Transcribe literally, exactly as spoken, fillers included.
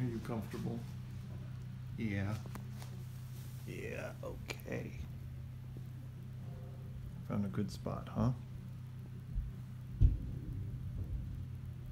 Are you comfortable? Yeah. Yeah, okay. Found a good spot, huh?